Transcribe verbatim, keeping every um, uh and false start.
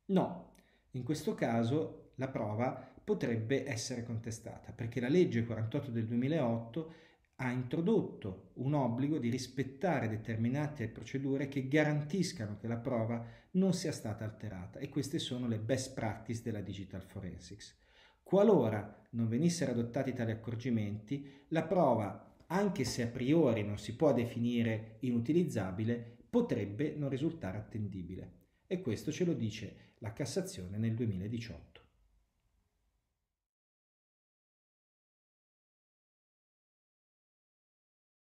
No, in questo caso la prova potrebbe essere contestata perché la legge quarantotto del duemilaotto ha introdotto un obbligo di rispettare determinate procedure che garantiscano che la prova non sia stata alterata e queste sono le best practice della digital forensics. Qualora non venissero adottati tali accorgimenti, la prova, anche se a priori non si può definire inutilizzabile, potrebbe non risultare attendibile. E questo ce lo dice la Cassazione nel duemiladiciotto.